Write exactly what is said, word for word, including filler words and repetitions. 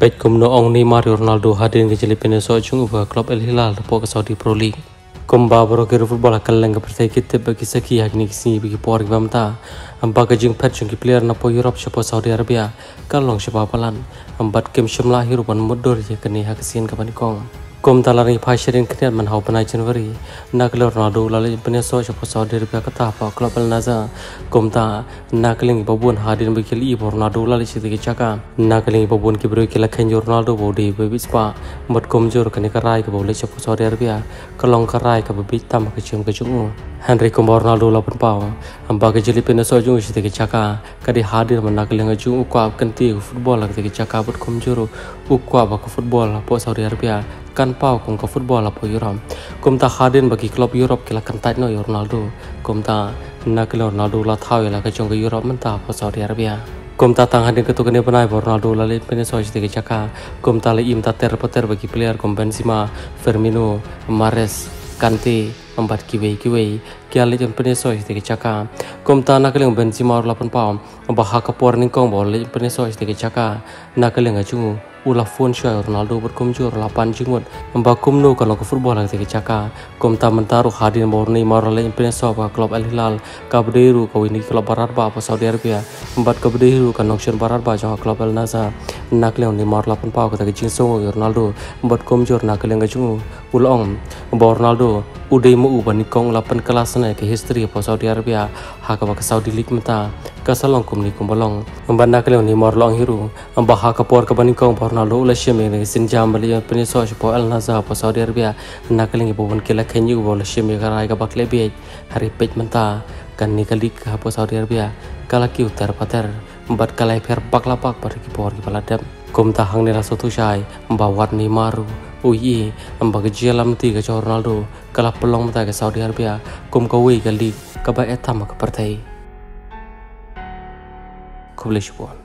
Pet kumno ong Neymar Ronaldo hadir ke jeli peneso chung ubah klub Al Hilal po ke Saudi Pro League. Kumba baro ke football kaleng ke pertai kita bagi saki hakni kisni bagi por gimta. Amba ke jing pet chung ki player na po Europe siapa Saudi Arabia kalong siapa palan. Ambat kem shimla hirupan mudur je kini hakisian ke panikong. Kum talari pasierin kena menhau penai Januari nak Ronaldo lalu peneso siapa Saudi Arabia kata apa klub Al Nassr kum ta nak ling babun hadir bagi li Ronaldo lalu cerita cakap nak ling babun ki beri kila kenjo Ronaldo bodi bebispa mat komjor kene karai ke boleh siapa Saudi Arabia kalong karai ke bebis tam ke cium ke cium Henry kum Ronaldo lapan pau amba ke jeli peneso jung cerita cakap kadi hadir menak ling jung ukap kenti football lagi cakap buat komjor ukap ke football po Saudi Arabia kan pau kong ke football apa Europe kum ta hadir bagi klub Europe kila kentai no Ronaldo kum ta nak Ronaldo la thau la ke jong ke Europe menta po Saudi Arabia kum ta tang hadir ke tu kene panai Ronaldo la le pene so jite ke caka kum ta le im ta ter poter bagi player kum Benzema Firmino Mahrez Kante empat kiwe kiwe kia le jem pene so jite ke caka kum ta nak le Benzema la pun pau bah ka por ning kong bol le pene so jite ke caka nak le ngaju ulah phone show Ronaldo berkomjur lapan jenggot membakum no kalau ke football lagi caka kom ta mentaruh hadir borni marale impreso ba klub Al Hilal kabderu ko ini klub barat ba Saudi Arabia empat kabderu kan option barat ba jang klub Al Nassr nak leon ni mar lapan pau kata jingso Ronaldo empat komjur nak le ngajung ulong Ronaldo udai mu ubani kong lapan kelas na ke history pa Saudi Arabia ha ka ba Saudi League mata kasalong kum ni kum bolong empat nak leon ni mar long hiru amba ha ka por ka bani kong Ronaldo ulah syame ni sinjam bali peneso siapa Al Nassr apa Saudi Arabia nak lingi bobon kila kenyu bola syame karai ka bakle bi hari pej menta kan ni kali ka apa Saudi Arabia kala ki utar pater empat kalai per bakla pak par ki por ki paladam kum ta hang ni raso tu syai mbawat ni maru uyi amba ke jalam ti ka Ronaldo kala pelong menta ke Saudi Arabia kum ka wi kali ka ba etam ka partai kublish pon